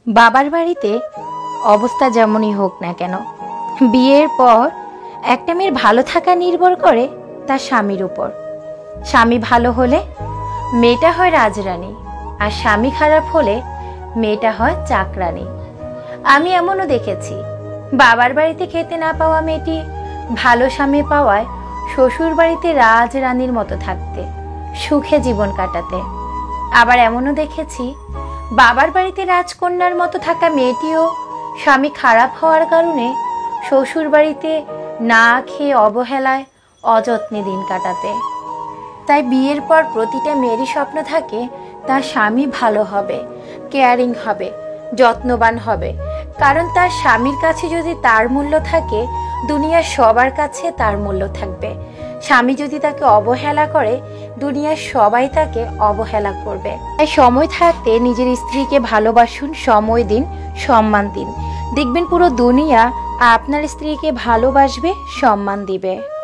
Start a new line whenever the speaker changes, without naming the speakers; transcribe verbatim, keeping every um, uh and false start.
বাবার বাড়িতে অবস্থা যেমনই হোক না কেন, বিয়ের পর একটা মেয়ের ভালো থাকা নির্ভর করে তার স্বামীর উপর। স্বামী ভালো হলে মেয়েটা হয় রাজরানী, আর স্বামী খারাপ হলে মেয়েটা হয় চাকরানী। আমি এমনও দেখেছি, বাবার বাড়িতে খেতে না পাওয়া মেয়েটি ভালো স্বামী পাওয়ায় শ্বশুর বাড়িতে রাজরানীর মতো থাকতে, সুখে জীবন কাটাতে। আবার এমনও দেখেছি, বাবার বাড়িতে রাজকন্যার মতো থাকা মেয়েটিও স্বামী খারাপ হওয়ার কারণে শ্বশুর বাড়িতে না খেয়ে অবহেলায় অযত্নে দিন কাটাতে। তাই বিয়ের পর প্রতিটা মেয়েরই স্বপ্ন থাকে তার স্বামী ভালো হবে, কেয়ারিং হবে, যত্নবান হবে। কারণ তার স্বামীর কাছে যদি তার মূল্য থাকে, দুনিয়ার সবার কাছে তার মূল্য থাকবে। স্বামী যদি তাকে অবহেলা করে, দুনিয়ার সবাই তাকে অবহেলা করবে। তাই সময় থাকতে নিজের স্ত্রীকে ভালোবাসুন, সময় দিন, সম্মান দিন। দেখবেন পুরো দুনিয়া আপনার স্ত্রীকে ভালোবাসবে, সম্মান দিবে।